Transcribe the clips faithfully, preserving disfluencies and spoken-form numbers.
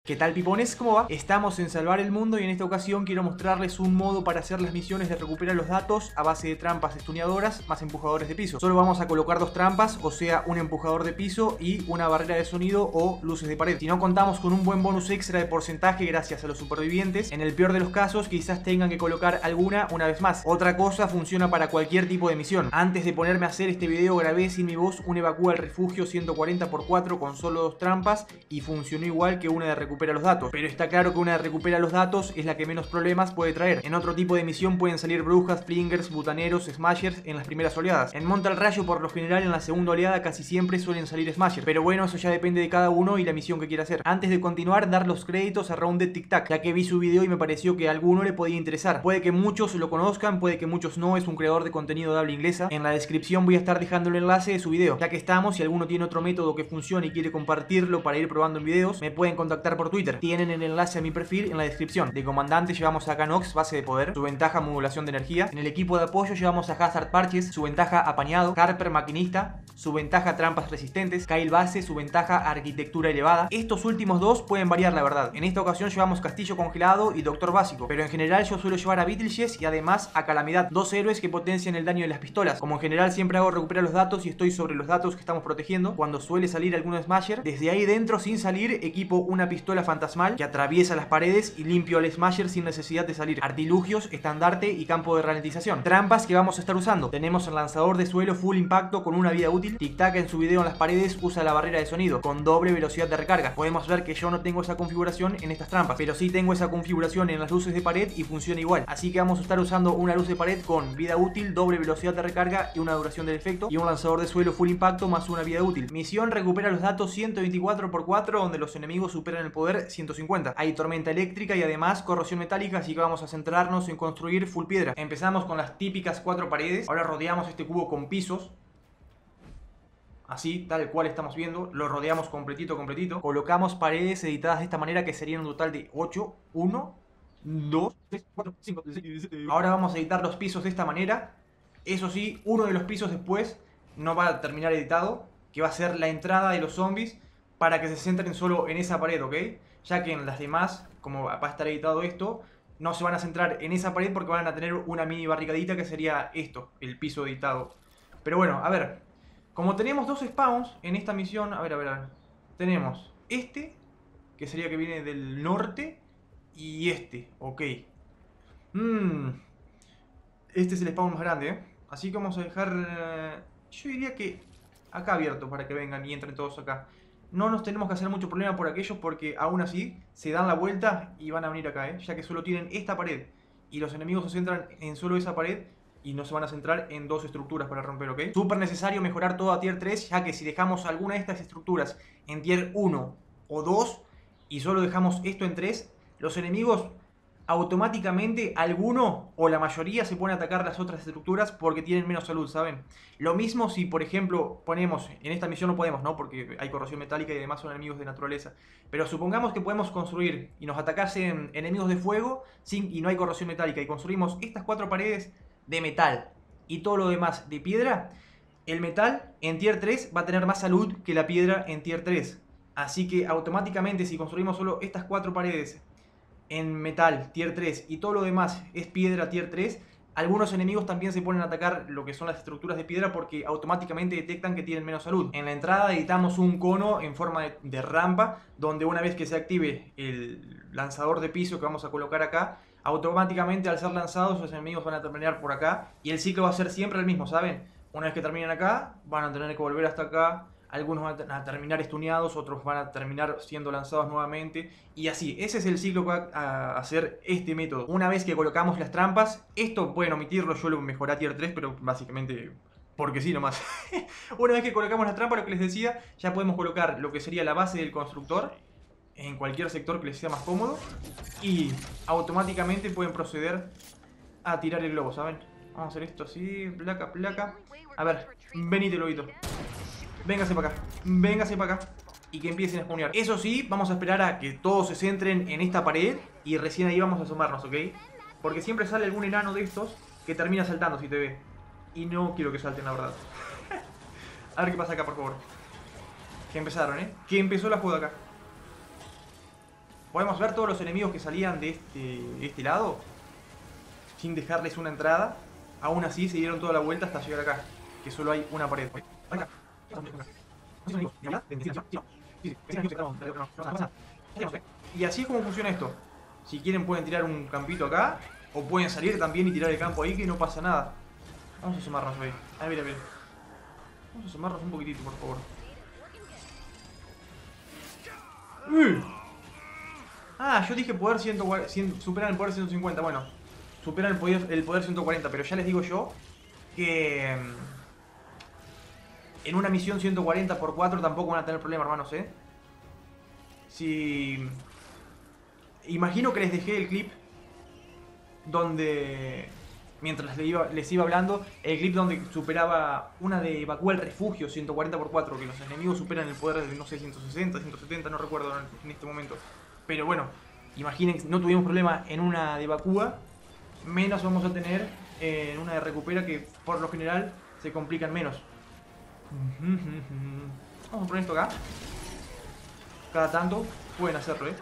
¿Qué tal, pipones? ¿Cómo va? Estamos en Salvar el Mundo y en esta ocasión quiero mostrarles un modo para hacer las misiones de recuperar los datos a base de trampas estuneadoras más empujadores de piso. Solo vamos a colocar dos trampas, o sea, un empujador de piso y una barrera de sonido o luces de pared. Si no contamos con un buen bonus extra de porcentaje gracias a los supervivientes, en el peor de los casos quizás tengan que colocar alguna una vez más. Otra cosa funciona para cualquier tipo de misión. Antes de ponerme a hacer este video grabé sin mi voz un evacúa al refugio ciento cuarenta por cuatro con solo dos trampas y funcionó igual que una de recuperación recupera los datos, pero está claro que una de recupera los datos es la que menos problemas puede traer. En otro tipo de misión pueden salir brujas, flingers, butaneros, smashers en las primeras oleadas. En Monta al Rayo por lo general en la segunda oleada casi siempre suelen salir smashers, pero bueno, eso ya depende de cada uno y la misión que quiera hacer. Antes de continuar, dar los créditos a Rounded Tic Tac, ya que vi su video y me pareció que a alguno le podía interesar. Puede que muchos lo conozcan, puede que muchos no, es un creador de contenido de habla inglesa. En la descripción voy a estar dejando el enlace de su video. Ya que estamos, si alguno tiene otro método que funcione y quiere compartirlo para ir probando en videos, me pueden contactar por Twitter. Tienen el enlace a mi perfil en la descripción. De comandante llevamos a Canox, base de poder, su ventaja modulación de energía. En el equipo de apoyo llevamos a Hazard Parches, su ventaja apañado, Harper maquinista, su ventaja trampas resistentes, Kyle base, su ventaja arquitectura elevada. Estos últimos dos pueden variar, la verdad. En esta ocasión llevamos Castillo congelado y Doctor básico, pero en general yo suelo llevar a Beetlejuice y además a Calamidad, dos héroes que potencian el daño de las pistolas. Como en general siempre hago recuperar los datos y estoy sobre los datos que estamos protegiendo, cuando suele salir algún Smasher, desde ahí dentro sin salir equipo una pistola fantasmal que atraviesa las paredes y limpio al Smasher sin necesidad de salir. Artilugios, estandarte y campo de ralentización. Trampas que vamos a estar usando. Tenemos el lanzador de suelo full impacto con una vida útil. Tic Tac en su video en las paredes usa la barrera de sonido con doble velocidad de recarga. Podemos ver que yo no tengo esa configuración en estas trampas, pero sí tengo esa configuración en las luces de pared y funciona igual. Así que vamos a estar usando una luz de pared con vida útil, doble velocidad de recarga y una duración del efecto, y un lanzador de suelo full impacto más una vida útil. Misión: recupera los datos ciento veinticuatro por cuatro donde los enemigos superan el poder ciento cincuenta. Hay tormenta eléctrica y además corrosión metálica, así que vamos a centrarnos en construir full piedra. Empezamos con las típicas cuatro paredes. Ahora rodeamos este cubo con pisos, así, tal cual estamos viendo. Lo rodeamos completito, completito. Colocamos paredes editadas de esta manera que serían un total de ocho. uno, dos, tres, cuatro, cinco, seis, siete. Ahora vamos a editar los pisos de esta manera. Eso sí, uno de los pisos después no va a terminar editado, que va a ser la entrada de los zombies, para que se centren solo en esa pared, ¿ok? Ya que en las demás, como va a estar editado esto, no se van a centrar en esa pared porque van a tener una mini barricadita que sería esto, el piso editado. Pero bueno, a ver, como tenemos dos spawns en esta misión, a ver, a ver, a ver. Tenemos este, que sería que viene del norte, y este, ok. Mmm, este es el spawn más grande, ¿eh? Así que vamos a dejar, eh, yo diría que acá abierto para que vengan y entren todos acá. No nos tenemos que hacer mucho problema por aquellos porque aún así se dan la vuelta y van a venir acá, ¿eh? Ya que solo tienen esta pared y los enemigos se centran en solo esa pared y no se van a centrar en dos estructuras para romper, ¿ok? Súper necesario mejorar todo a tier tres, ya que si dejamos alguna de estas estructuras en tier uno o dos y solo dejamos esto en tres, los enemigos automáticamente, alguno o la mayoría se pone a atacar las otras estructuras porque tienen menos salud, ¿saben? Lo mismo si, por ejemplo, ponemos, en esta misión no podemos, ¿no? Porque hay corrosión metálica y además son enemigos de naturaleza. Pero supongamos que podemos construir y nos atacasen enemigos de fuego sin, y no hay corrosión metálica, y construimos estas cuatro paredes de metal y todo lo demás de piedra. El metal en tier tres va a tener más salud que la piedra en tier tres. Así que automáticamente, si construimos solo estas cuatro paredes en metal tier tres y todo lo demás es piedra tier tres, algunos enemigos también se ponen a atacar lo que son las estructuras de piedra porque automáticamente detectan que tienen menos salud. En la entrada editamos un cono en forma de, de rampa, donde una vez que se active el lanzador de piso que vamos a colocar acá, automáticamente al ser lanzados los enemigos van a terminar por acá y el ciclo va a ser siempre el mismo, ¿saben? Una vez que terminen acá, van a tener que volver hasta acá. Algunos van a terminar estuneados, otros van a terminar siendo lanzados nuevamente. Y así, ese es el ciclo que va a hacer este método. Una vez que colocamos las trampas, esto pueden omitirlo, yo lo mejoré a tier tres, pero básicamente porque sí nomás. Una vez que colocamos las trampas, lo que les decía, ya podemos colocar lo que sería la base del constructor en cualquier sector que les sea más cómodo. Y automáticamente pueden proceder a tirar el globo, ¿saben? Vamos a hacer esto así, placa, placa. A ver, venite, lobito. Véngase para acá, véngase para acá. Y que empiecen a spawnear. Eso sí, vamos a esperar a que todos se centren en esta pared y recién ahí vamos a asomarnos, ¿ok? Porque siempre sale algún enano de estos que termina saltando si te ve. Y no quiero que salten, la verdad. A ver qué pasa acá, por favor. Que empezaron, ¿eh? Que empezó la joda acá. Podemos ver todos los enemigos que salían de este, de este lado sin dejarles una entrada. Aún así se dieron toda la vuelta hasta llegar acá, que solo hay una pared. Y así es como funciona esto. Si quieren pueden tirar un campito acá, o pueden salir también y tirar el campo ahí, que no pasa nada. Vamos a asomarnos ahí. A ver, a ver. Vamos a asomarnos un poquitito, por favor. ¡Uy! Ah, yo dije poder ciento cuarenta, superan el poder ciento cincuenta. Bueno, superan el poder, el poder ciento cuarenta, pero ya les digo yo que en una misión ciento cuarenta por cuatro tampoco van a tener problema, hermanos, ¿eh? Si... Imagino que les dejé el clip donde... Mientras les iba, les iba hablando, el clip donde superaba una de evacúa el refugio ciento cuarenta por cuatro, que los enemigos superan el poder de, no sé, ciento sesenta, ciento setenta, no recuerdo en este momento. Pero bueno, imaginen que no tuvimos problema en una de evacúa, menos vamos a tener en una de recupera, que por lo general se complican menos. Vamos a poner esto acá. Cada tanto pueden hacerlo, ¿eh?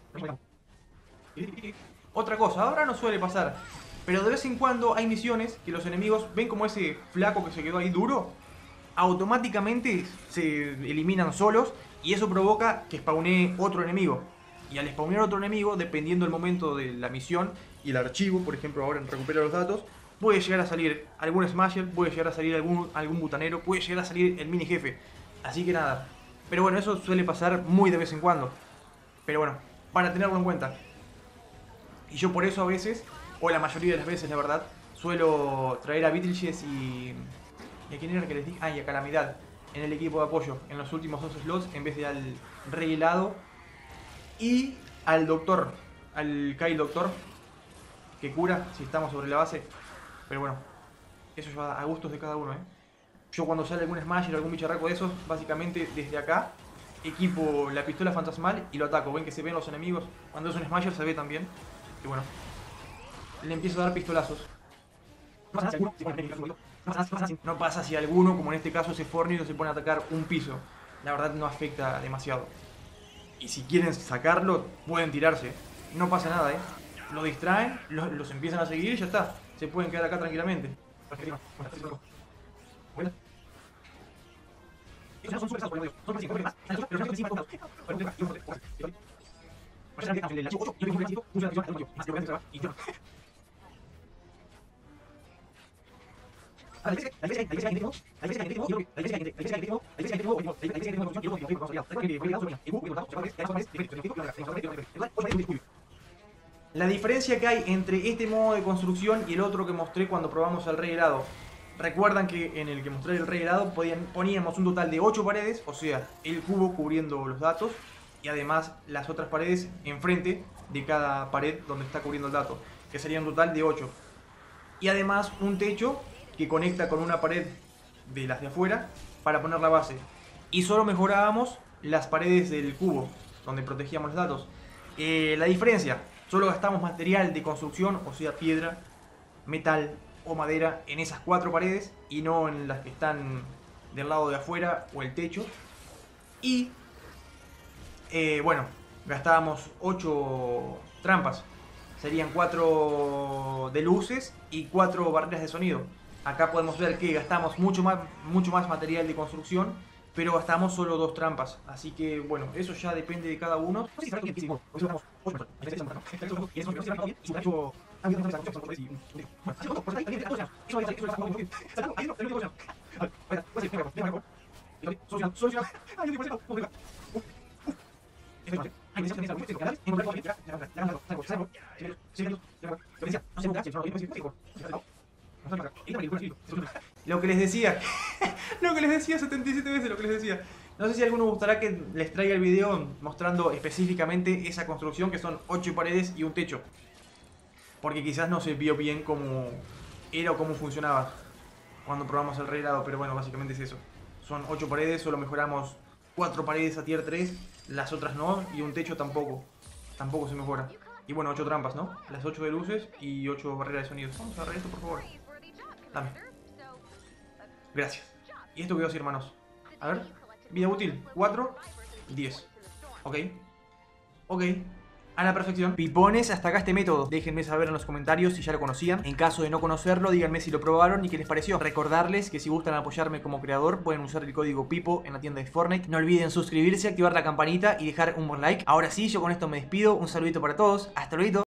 Otra cosa, ahora no suele pasar, pero de vez en cuando hay misiones que los enemigos ven como ese flaco que se quedó ahí duro, automáticamente se eliminan solos y eso provoca que spawnee otro enemigo. Y al spawnear otro enemigo, dependiendo del momento de la misión y el archivo, por ejemplo ahora en recuperar los datos, puede llegar a salir algún smasher, puede llegar a salir algún, algún butanero, puede llegar a salir el mini jefe. Así que nada. Pero bueno, eso suele pasar muy de vez en cuando. Pero bueno, para tenerlo en cuenta. Y yo por eso a veces, o la mayoría de las veces la verdad, suelo traer a Beetlejuice y... ¿Y a quién era que les dije? Ah, y a Calamidad en el equipo de apoyo, en los últimos dos slots, en vez de al Rey Helado y al Doctor, al Kyle Doctor, que cura si estamos sobre la base. Pero bueno, eso ya a gustos de cada uno, ¿eh? Yo cuando sale algún Smasher o algún bicharraco de esos, básicamente desde acá equipo la pistola fantasmal y lo ataco. Ven que se ven los enemigos. Cuando es un Smasher se ve también. Y bueno, le empiezo a dar pistolazos. No pasa si alguno, como en este caso ese fornito, se pone a atacar un piso. La verdad no afecta demasiado. Y si quieren sacarlo, pueden tirarse. No pasa nada, ¿eh? Lo distraen, los, los empiezan a seguir y ya está. Se pueden quedar acá tranquilamente. La diferencia que hay entre este modo de construcción y el otro que mostré cuando probamos el Rey Helado. Recuerdan que en el que mostré el Rey Helado poníamos un total de ocho paredes, o sea, el cubo cubriendo los datos y además las otras paredes enfrente de cada pared donde está cubriendo el dato, que sería un total de ocho. Y además un techo que conecta con una pared de las de afuera para poner la base. Y solo mejorábamos las paredes del cubo, donde protegíamos los datos. Eh, la diferencia, solo gastamos material de construcción, o sea, piedra, metal o madera en esas cuatro paredes y no en las que están del lado de afuera o el techo. Y eh, bueno, gastábamos ocho trampas. Serían cuatro de luces y cuatro barreras de sonido. Acá podemos ver que gastamos mucho más, mucho más material de construcción, pero gastamos solo dos trampas. Así que bueno, eso ya depende de cada uno. Lo que les decía, lo que les decía setenta y siete veces, lo que les decía. No sé si a alguno gustará que les traiga el video mostrando específicamente esa construcción, que son ocho paredes y un techo. Porque quizás no se vio bien cómo era o cómo funcionaba cuando probamos el Rey Helado, pero bueno, básicamente es eso. Son ocho paredes, solo mejoramos cuatro paredes a tier tres, las otras no, y un techo tampoco. Tampoco se mejora. Y bueno, ocho trampas, ¿no? Las ocho de luces y ocho barreras de sonidos. Vamos a agarrar esto, por favor. Dame. Gracias. Y esto quedó así, hermanos. A ver. Vida útil. cuatro. diez. Ok. Ok. a la perfección. Pipones, hasta acá este método. Déjenme saber en los comentarios si ya lo conocían. En caso de no conocerlo, díganme si lo probaron y qué les pareció. Recordarles que si gustan apoyarme como creador, pueden usar el código Pipo en la tienda de Fortnite. No olviden suscribirse, activar la campanita y dejar un buen like. Ahora sí, yo con esto me despido. Un saludito para todos. Hasta luego.